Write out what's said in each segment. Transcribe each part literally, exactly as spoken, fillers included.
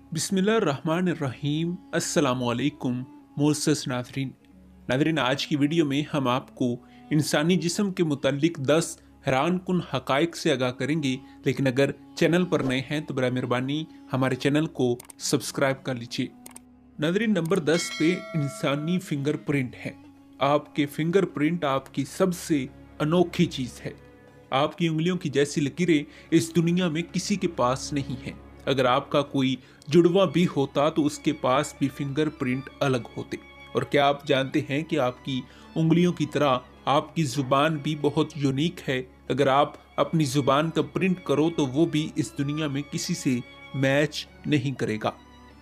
बिस्मिल्लाहिर्रहमानिर्रहीम अस्सलामुअलैकुम मोअज़्ज़ज़ नाज़रीन नाज़रीन आज की वीडियो में हम आपको इंसानी जिस्म के मुतालिक दस हैरान कुन हक़ाइक़ से आगाह करेंगे। लेकिन अगर चैनल पर नए हैं तो बराए मेहरबानी हमारे चैनल को सब्सक्राइब कर लीजिए। नाज़रीन नंबर दस पे इंसानी फिंगरप्रिंट है। आपके फिंगरप्रिंट आपकी सबसे अनोखी चीज़ है। आपकी उंगलियों की जैसी लकीरें इस दुनिया में किसी के पास नहीं है। अगर आपका कोई जुड़वा भी होता तो उसके पास भी फिंगरप्रिंट अलग होते। और क्या आप जानते हैं कि आपकी उंगलियों की तरह आपकी जुबान भी बहुत यूनिक है। अगर आप अपनी जुबान का प्रिंट करो तो वो भी इस दुनिया में किसी से मैच नहीं करेगा।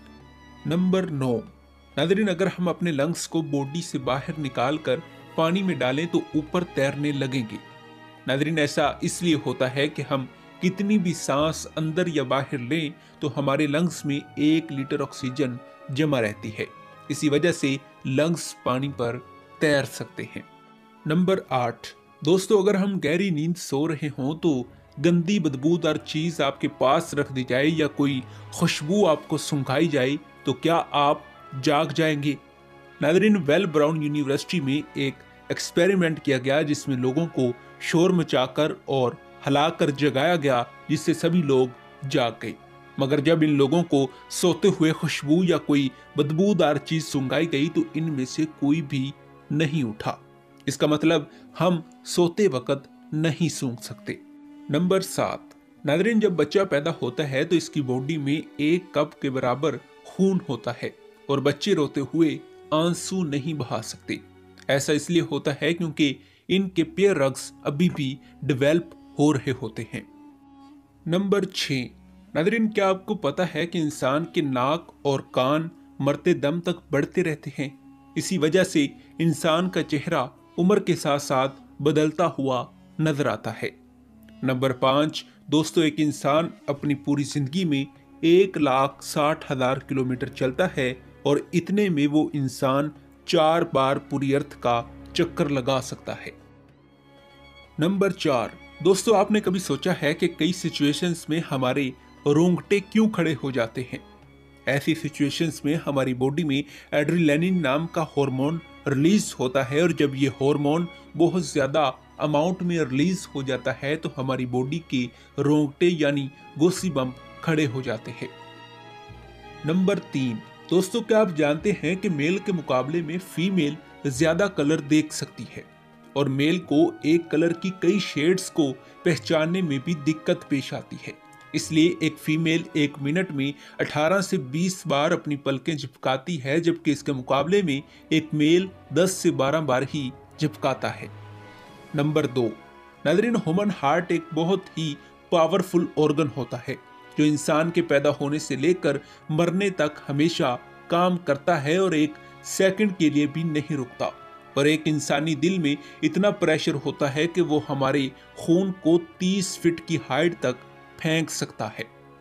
नंबर नौ नाज़रीन अगर हम अपने लंग्स को बॉडी से बाहर निकाल कर पानी में डालें तो ऊपर तैरने लगेंगे। नाज़रीन ऐसा इसलिए होता है कि हम कितनी भी सांस अंदर या बाहर लें तो हमारे लंग्स में एक लीटर ऑक्सीजन जमा रहती है। इसी वजह से लंग्स पानी पर तैर सकते हैं। नंबर आठ दोस्तों अगर हम गहरी नींद सो रहे हों तो गंदी बदबूदार चीज आपके पास रख दी जाए या कोई खुशबू आपको सुंघाई जाए तो क्या आप जाग जाएंगे? नाज़रीन वेल ब्राउन यूनिवर्सिटी में एक एक्सपेरिमेंट किया गया जिसमें लोगों को शोर मचाकर और हिलाकर जगाया गया जिससे सभी लोग जाग गए। मगर जब इन लोगों को सोते हुए खुशबू या कोई बदबूदार चीज सुंघाई गई तो इनमें से कोई भी नहीं उठा। इसका मतलब हम सोते वक्त नहीं सूंघ सकते। नंबर सात नाज़रीन जब बच्चा पैदा होता है तो इसकी बॉडी में एक कप के बराबर खून होता है और बच्चे रोते हुए आंसू नहीं बहा सकते। ऐसा इसलिए होता है क्योंकि इनके पेयर रग्स अभी भी डेवलप हो रहे होते हैं। नंबर छह नाज़रीन क्या आपको पता है कि इंसान के नाक और कान मरते दम तक बढ़ते रहते हैं? इसी वजह से इंसान का चेहरा उम्र के साथ साथ बदलता हुआ नजर आता है। नंबर पाँच दोस्तों एक इंसान अपनी पूरी जिंदगी में एक लाख साठ हजार किलोमीटर चलता है और इतने में वो इंसान चार बार पूरी अर्थ का चक्कर लगा सकता है। नंबर चार दोस्तों आपने कभी सोचा है कि कई सिचुएशंस में हमारे रोंगटे क्यों खड़े हो जाते हैं? ऐसी सिचुएशंस में हमारी बॉडी में एड्रेनालिन नाम का हार्मोन रिलीज होता है और जब ये हार्मोन बहुत ज्यादा अमाउंट में रिलीज हो जाता है तो हमारी बॉडी के रोंगटे यानी गोसी बम्प खड़े हो जाते हैं। नंबर तीन दोस्तों क्या आप जानते हैं कि मेल के मुकाबले में फीमेल ज्यादा कलर देख सकती है और मेल को एक कलर की कई शेड्स को पहचानने में भी दिक्कत पेश आती है। इसलिए एक फीमेल एक मिनट में अठारह से बीस बार अपनी पलकें झपकाती है जबकि इसके मुकाबले में एक मेल दस से बारह बार ही झपकाता है। नंबर दो नाज़रीन ह्यूमन हार्ट एक बहुत ही पावरफुल ऑर्गन होता है जो इंसान के पैदा होने से लेकर मरने तक हमेशा काम करता है और एक सेकंड के लिए भी नहीं रुकता। और एक इंसानी दिल में इतना प्रेशर होता है कि वो हमारे खून को तीस फीट की हाइट तक फेंक सकता है।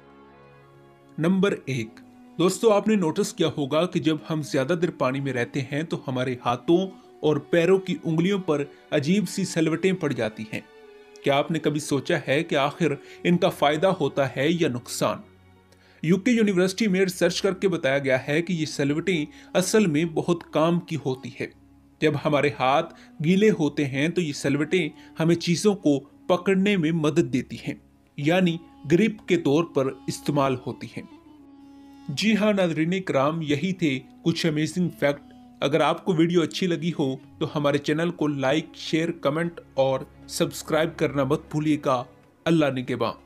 नंबर एक दोस्तों आपने नोटिस किया होगा कि जब हम ज्यादा देर पानी में रहते हैं तो हमारे हाथों और पैरों की उंगलियों पर अजीब सी सलवटें पड़ जाती हैं। क्या आपने कभी सोचा है कि आखिर इनका फायदा होता है या नुकसान? यूके यूनिवर्सिटी में रिसर्च करके बताया गया है कि ये सलवटें असल में बहुत काम की होती है। जब हमारे हाथ गीले होते हैं तो ये सलवटें हमें चीजों को पकड़ने में मदद देती हैं यानी ग्रिप के तौर पर इस्तेमाल होती हैं। जी हाँ नाज़रीन इकराम यही थे कुछ अमेजिंग फैक्ट। अगर आपको वीडियो अच्छी लगी हो तो हमारे चैनल को लाइक शेयर कमेंट और सब्सक्राइब करना मत भूलिएगा। अल्लाह निगहबान।